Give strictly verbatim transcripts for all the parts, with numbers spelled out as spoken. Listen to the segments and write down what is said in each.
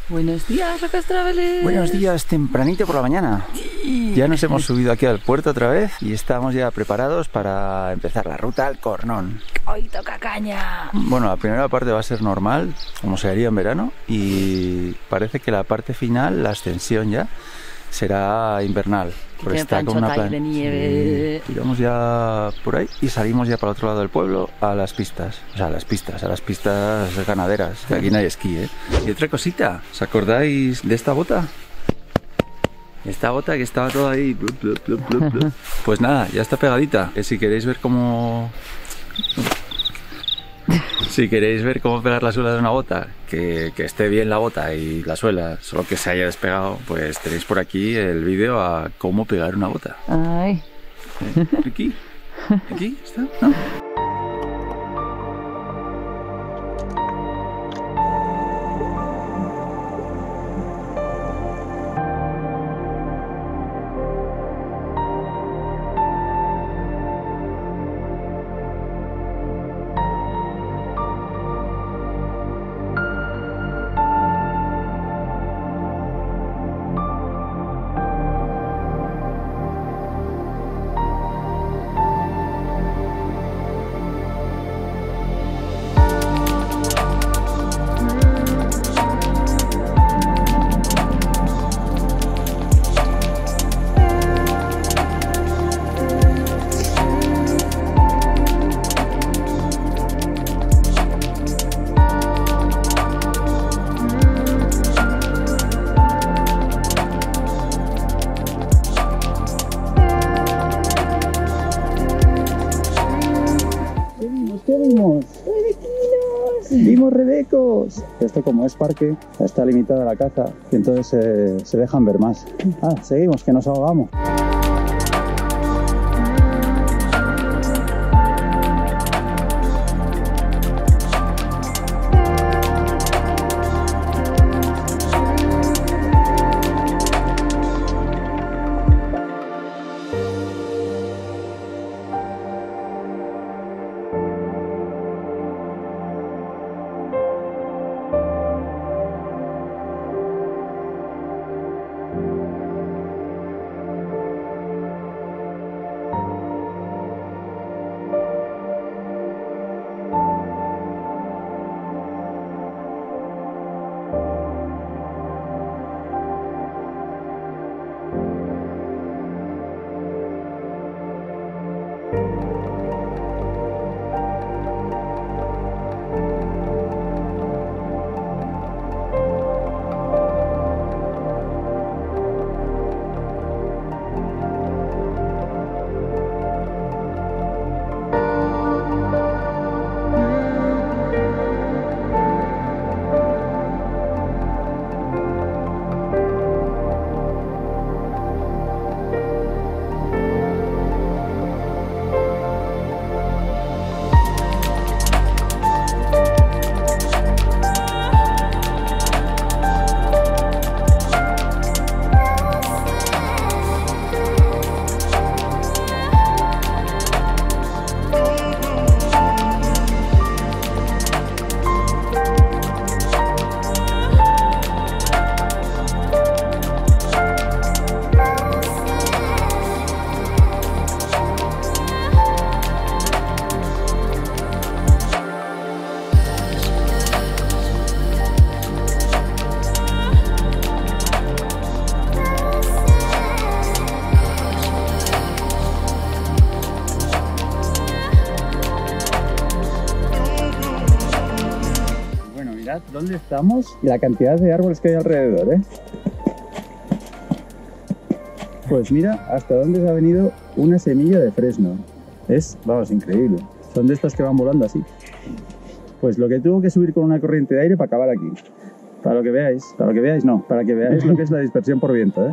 Buenos días, Locos Travelers. Buenos días, tempranito por la mañana. Sí. Ya nos hemos subido aquí al puerto otra vez y estamos ya preparados para empezar la ruta al Cornón. Hoy toca caña. Bueno, la primera parte va a ser normal, como se haría en verano, y parece que la parte final, la ascensión ya, será invernal. Tiene planchota ahí de nieve. Sí. Tiramos ya por ahí y salimos ya para el otro lado del pueblo a las pistas. O sea, a las pistas, a las pistas ganaderas, que aquí no hay esquí, ¿eh? Y otra cosita, ¿os acordáis de esta bota? Esta bota que estaba toda ahí. Blup, blup, blup, blup, blup. Pues nada, ya está pegadita. Que si queréis ver cómo... Si queréis ver cómo pegar la suela de una bota, que, que esté bien la bota y la suela, solo que se haya despegado, pues tenéis por aquí el vídeo a cómo pegar una bota. Ay. ¿Eh? Aquí, aquí está, ¿no? ¿Qué vimos? ¡Rebequinos! ¡Vimos rebecos! Esto, como es parque, está limitada la caza y entonces eh, se dejan ver más. Ah, seguimos, que nos ahogamos. Mirad dónde estamos y la cantidad de árboles que hay alrededor, ¿eh? Pues mira hasta dónde se ha venido una semilla de fresno. Es, vamos, increíble. Son de estas que van volando así. Pues lo que tuvo que subir con una corriente de aire para acabar aquí. Para lo que veáis, para lo que veáis no, para que veáis lo que es la dispersión por viento, ¿eh?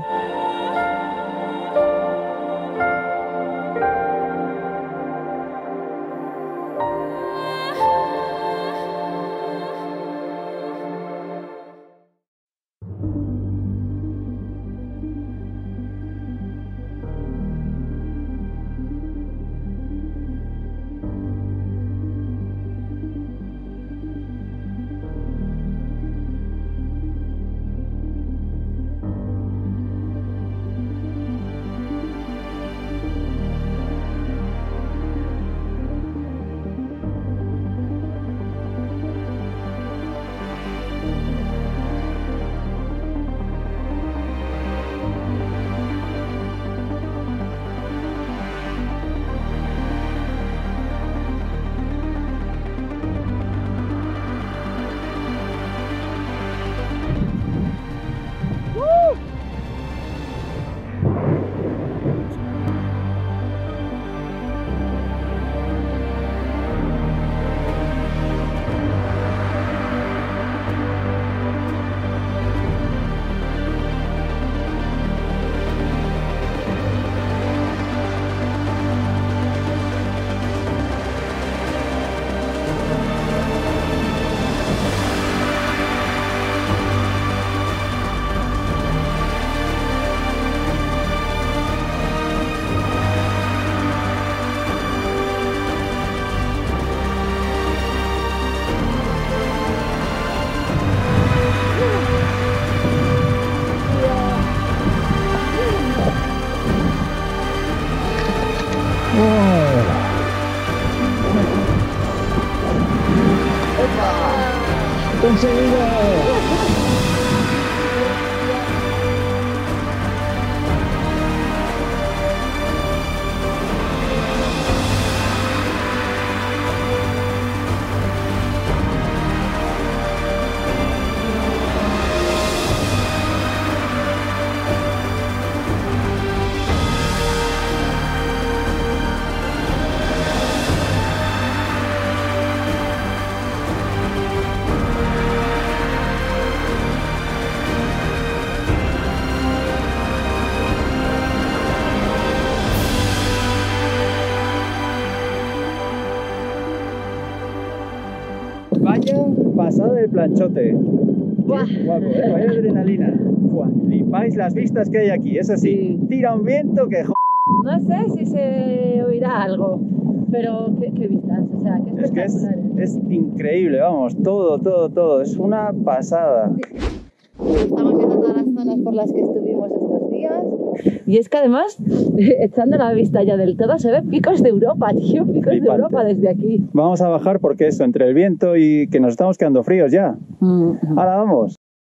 Vaya pasada de planchote. Buah. Qué guapo, ¿eh? Vaya adrenalina. Buah. Flipáis las vistas que hay aquí, eso sí. Sí. Tira un viento que jo... No sé si se oirá algo, pero qué, qué vistas, o sea, qué Es que es, espectaculares. es increíble, vamos, todo, todo, todo. Es una pasada. Estamos viendo todas las zonas por las que estuvimos estos días. Y es que además, echando la vista ya del todo, se ven picos de Europa, tío, picos Flipante. de Europa desde aquí. Vamos a bajar porque eso, entre el viento y que nos estamos quedando fríos ya. Mm. Ahora vamos.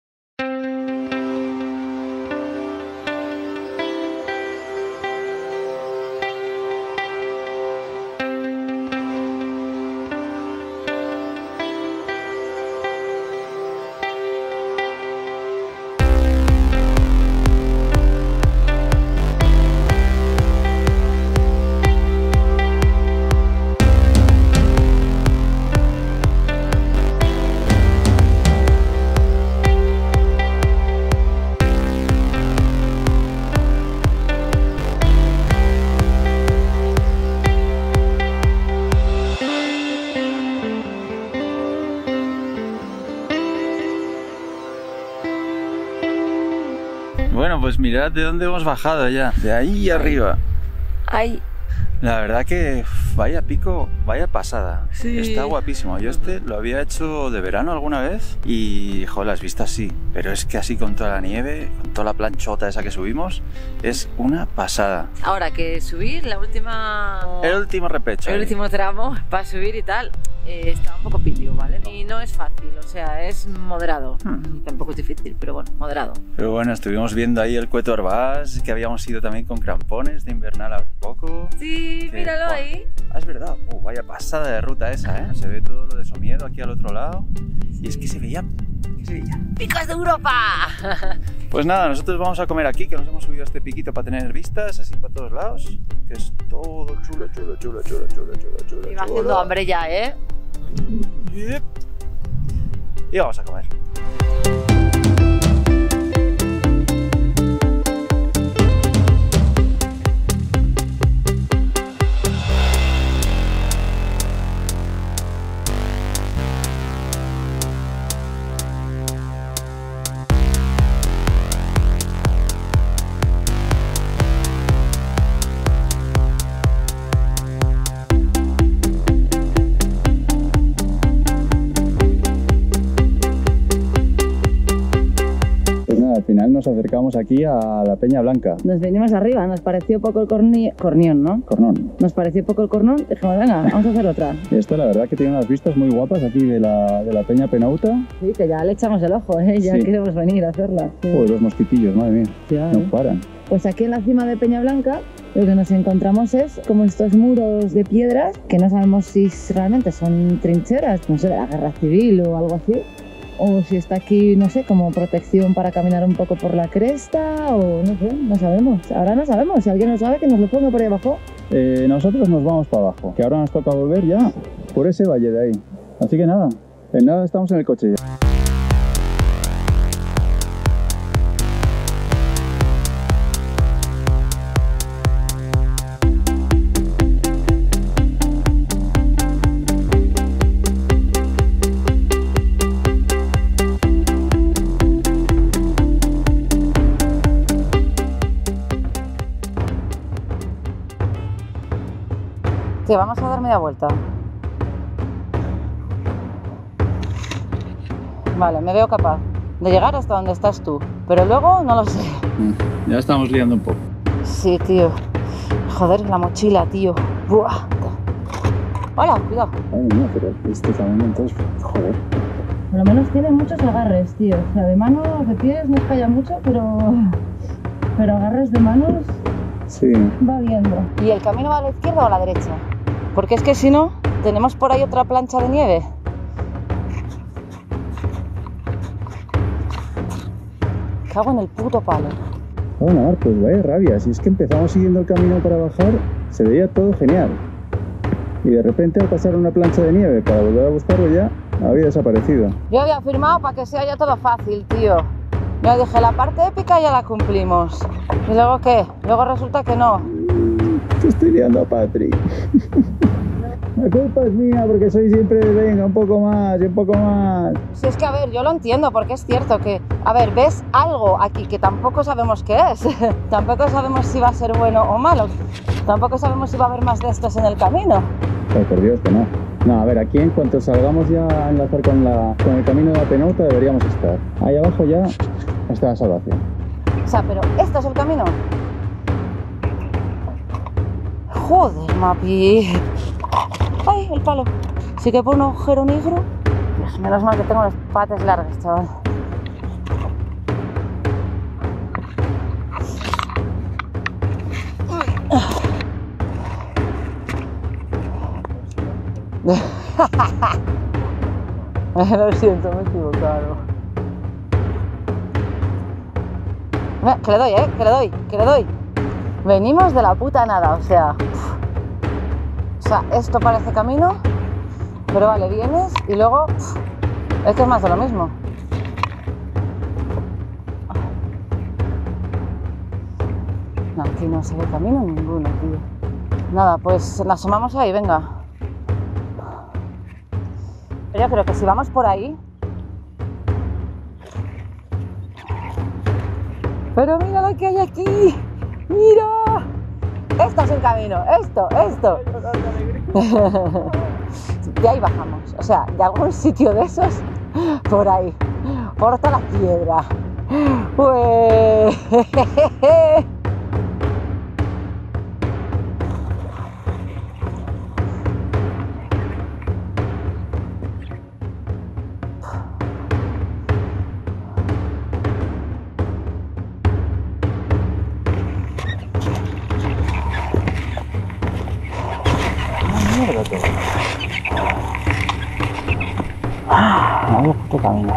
Bueno, pues mirad de dónde hemos bajado ya, de ahí arriba. Ay, La verdad que vaya pico, vaya pasada. Sí. Está guapísimo. Yo este lo había hecho de verano alguna vez y, joder, las vistas sí. Pero es que así con toda la nieve, con toda la planchota esa que subimos, es una pasada. ahora que subir, la última... El último repecho. El ahí. último tramo para subir y tal, eh, está un poco pitio, ¿vale? Y no es fácil, o sea, es moderado. Hmm. Tampoco es difícil, pero bueno, moderado. Pero bueno, estuvimos viendo ahí el Cueto Orbás, que habíamos ido también con crampones de invernal hace poco. Sí, Que, míralo buah, ahí. Ah, es verdad. Uh, vaya pasada de ruta esa, ¿eh? Se ve todo lo de Somiedo aquí al otro lado. Y es que se veía... ¿Qué se veía? ¡Picos de Europa! Pues nada, nosotros vamos a comer aquí, que nos hemos subido a este piquito para tener vistas así para todos lados. Que es todo chulo, chulo, chulo, chulo, chulo, chulo, chulo. Y va haciendo chulo. hambre ya, ¿eh? Yep. Y vamos a comer. Pues nada, al final nos acercamos aquí a la Peña Blanca. Nos venimos arriba, nos pareció poco el corni... cornión, ¿no? Cornón. Nos pareció poco el cornón, dijimos, venga, vamos a hacer otra. Y esto la verdad que tiene unas vistas muy guapas aquí de la, de la Peña Penauta. Sí, que ya le echamos el ojo, ¿eh? Ya Sí. queremos venir a hacerla. Sí. Joder, los mosquitillos, madre mía. Ya, No ¿eh? paran. Pues aquí en la cima de Peña Blanca lo que nos encontramos es como estos muros de piedras que no sabemos si realmente son trincheras, no sé, de la guerra civil o algo así, o si está aquí, no sé, como protección para caminar un poco por la cresta, o no sé, no sabemos. Ahora no sabemos, si alguien lo sabe que nos lo ponga por ahí abajo. Eh, nosotros nos vamos para abajo, que ahora nos toca volver ya por ese valle de ahí. Así que nada, en nada estamos en el coche ya. Sí, vamos a dar media vuelta. Vale, me veo capaz de llegar hasta donde estás tú, pero luego no lo sé. Ya estamos liando un poco. Sí, tío. Joder, la mochila, tío. Buah. Hola, cuidado. Ay, no, pero este también entonces, joder. por lo menos tiene muchos agarres, tío. O sea, de manos, de pies no falla mucho, pero, pero agarres de manos sí. Va viendo. ¿Y el camino va a la izquierda o a la derecha? Porque es que si no, tenemos por ahí otra plancha de nieve. Cago en el puto palo. Bueno, Marcos, vaya rabia. Si es que empezamos siguiendo el camino para bajar, se veía todo genial. Y de repente al pasar una plancha de nieve para volver a buscarlo ya, había desaparecido. Yo había firmado para que sea ya todo fácil, tío. Yo dije, la parte épica ya la cumplimos. ¿Y luego qué? Luego resulta que no. Te estoy liando a Patrick. La culpa es mía porque soy siempre de venga, un poco más y un poco más. Si es que, a ver, yo lo entiendo porque es cierto que, a ver, ves algo aquí que tampoco sabemos qué es. Tampoco sabemos si va a ser bueno o malo. Tampoco sabemos si va a haber más de estos en el camino. Ay, por Dios, que no. No, a ver, aquí en cuanto salgamos ya a enlazar con, la, con el camino de la Penauta deberíamos estar. Ahí abajo ya está la salvación. O sea, pero ¿esto es el camino? Joder, Mapi. Ay, el palo. Sí que por un agujero negro. Dios, menos mal que tengo las patas largas, chaval. Lo siento, me he equivocado. Mira, que le doy, eh, que le doy, que le doy. Venimos de la puta nada, o sea. Uf. O sea, esto parece camino, pero vale, vienes y luego uf, es que es más de lo mismo. No, aquí no se ve camino ninguno, tío. Nada, pues nos asomamos ahí, venga. Yo creo que si vamos por ahí... Pero mira lo que hay aquí. ¡Mira! Esto es un camino, esto, esto. De ahí bajamos, o sea, de algún sitio de esos, por ahí, por toda la piedra. Pues... Ah, no, puto camino.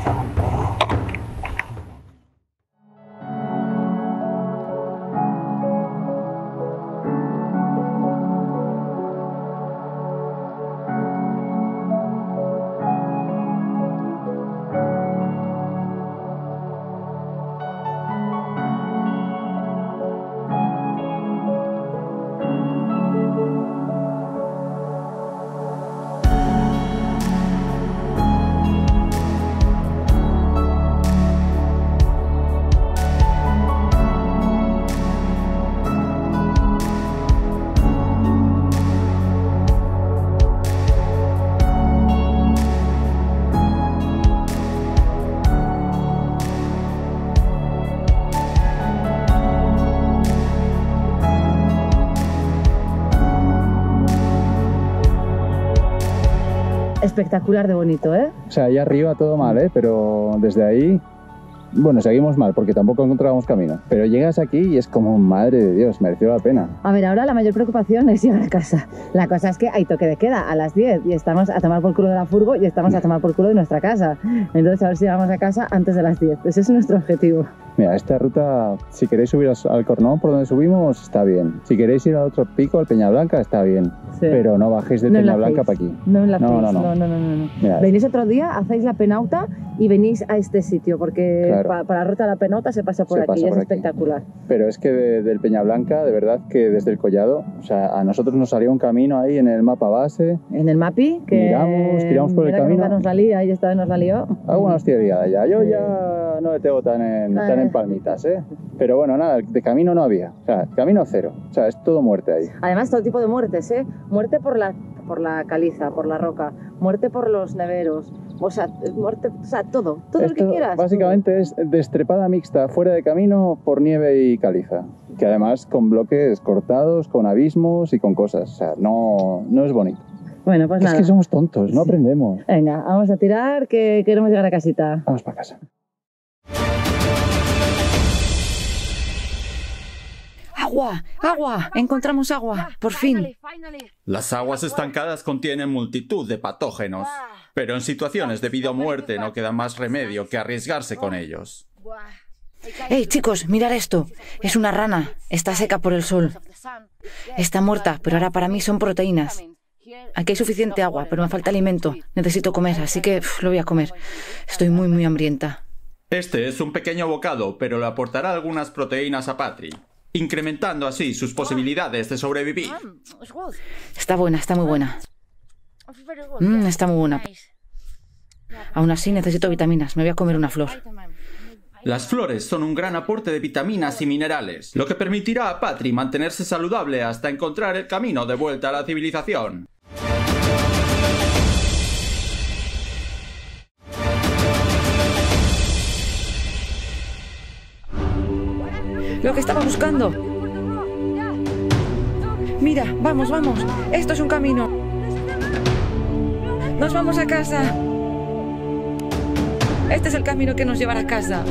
Espectacular de bonito, ¿eh? O sea, allá arriba todo mal, ¿eh? Pero desde ahí, bueno, seguimos mal porque tampoco encontrábamos camino. Pero llegas aquí y es como, madre de Dios, mereció la pena. A ver, ahora la mayor preocupación es llegar a casa. La cosa es que hay toque de queda a las diez y estamos a tomar por culo de la furgo y estamos a tomar por culo de nuestra casa. Entonces, a ver si llegamos a casa antes de las diez. Ese es nuestro objetivo. Mira, esta ruta, si queréis subir al Cornón por donde subimos, está bien. Si queréis ir a otro pico, al Peñablanca, está bien. Sí. Pero no bajéis de no Peñablanca para aquí. No enlacéis, no, no, no. no, no, no, no. Mira, venís otro día, hacéis la Penauta y venís a este sitio, porque claro, pa, para la ruta de la Penauta se pasa por se aquí, pasa por es aquí. Espectacular. Pero es que de, del Peñablanca, de verdad que desde el Collado, o sea, a nosotros nos salió un camino ahí en el mapa base. En el mapi, que miramos, tiramos por el camino. Que nos la lía, y esta vez nos la lió. Alguna hostia liada ya, yo sí. ya no le tengo tan en, tan en palmitas, ¿eh? Pero bueno, nada, de camino no había, o sea, camino cero, o sea, es todo muerte ahí. Además, todo tipo de muertes, ¿eh? Muerte por la, por la caliza, por la roca, muerte por los neveros, o sea, muerte, o sea, todo, todo Esto lo que quieras. Básicamente todo. Es destrepada mixta, fuera de camino, por nieve y caliza, que además con bloques cortados, con abismos y con cosas, o sea, no, no es bonito. Bueno, pues Es nada. que somos tontos, no aprendemos. Venga, vamos a tirar que queremos llegar a casita. Vamos para casa. ¡Agua! ¡Agua! Encontramos agua, por fin. Las aguas estancadas contienen multitud de patógenos, pero en situaciones de vida o muerte no queda más remedio que arriesgarse con ellos. ¡Ey, chicos! Mirad esto. Es una rana. Está seca por el sol. Está muerta, pero ahora para mí son proteínas. Aquí hay suficiente agua, pero me falta alimento. Necesito comer, así que uf, lo voy a comer. Estoy muy, muy hambrienta. Este es un pequeño bocado, pero le aportará algunas proteínas a Patri, incrementando así sus posibilidades de sobrevivir. Está buena, está muy buena. Mm, está muy buena. Aún así necesito vitaminas. Me voy a comer una flor. Las flores son un gran aporte de vitaminas y minerales, lo que permitirá a Patri mantenerse saludable hasta encontrar el camino de vuelta a la civilización. Lo que estaba buscando. Mira, vamos, vamos. Esto es un camino. Nos vamos a casa. Este es el camino que nos llevará a casa.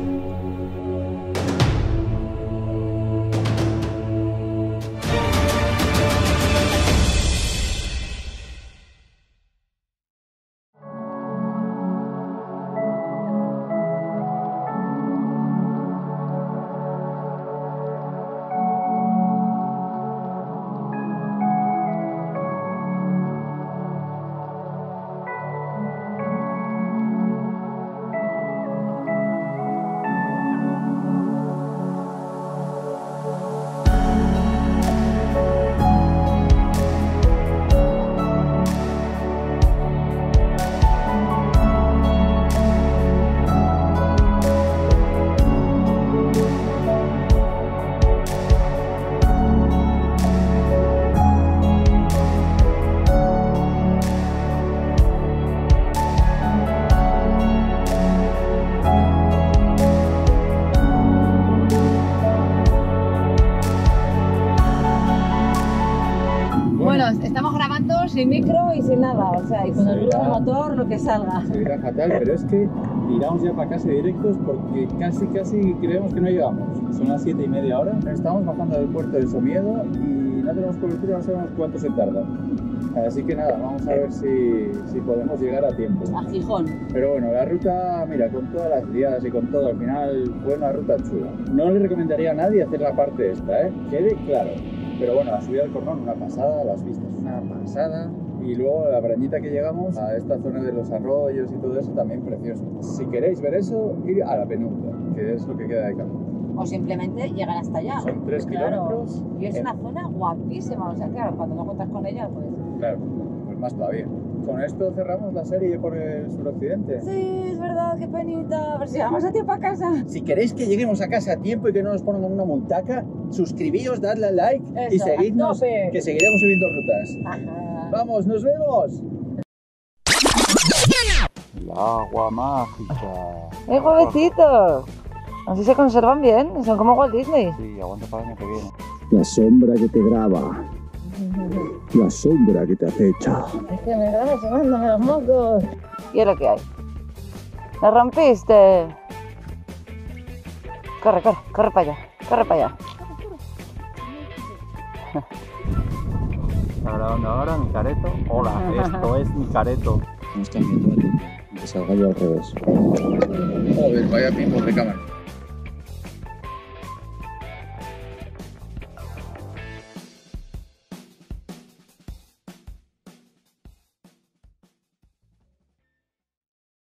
Estamos grabando sin micro y sin nada, o sea, y con el ruido del motor, lo que salga. Se irá fatal, pero es que tiramos ya para casa directos porque casi, casi creemos que no llegamos. Son las siete y media ahora. Estamos bajando del puerto de Somiedo y no tenemos cobertura, no sabemos cuánto se tarda. Así que nada, vamos a ver si, si podemos llegar a tiempo. A Gijón. Pero bueno, la ruta, mira, con todas las liadas y con todo, al final fue una ruta chula. No le recomendaría a nadie hacer la parte esta, ¿eh? Quede claro. Pero bueno, la subida del Cornón, una pasada, las vistas, una pasada. Y luego la brañita que llegamos a esta zona de los arroyos y todo eso, también precioso. Si queréis ver eso, ir a la penumbra, que es lo que queda de camino. O simplemente llegar hasta allá. Son tres claro. kilómetros. Y es en... una zona guapísima, o sea, claro, cuando no cuentas con ella, pues... Claro, pues más todavía. Con esto cerramos la serie por el suroccidente. Sí, es verdad, qué penita. A ver si vamos a tiempo a casa. Si queréis que lleguemos a casa a tiempo y que no nos pongan una multaca, suscribíos, dadle al like Eso, y seguidnos, que seguiremos subiendo rutas. Ajá. ¡Vamos, nos vemos! El agua mágica. ¡Eh, huevecitos! Así se conservan bien, son como Walt Disney. Sí, aguanta para el año que viene. La sombra que te graba. La sombra que te acecha. Es que me grabas sonándome los mocos. ¿Y es lo que hay? ¡La rompiste! Corre, corre, corre para allá, corre para allá. Está grabando ahora mi careto. Hola, esto es mi careto. No están viendo la tienda, que salga yo al revés. Joder, vaya tiempo de cámara.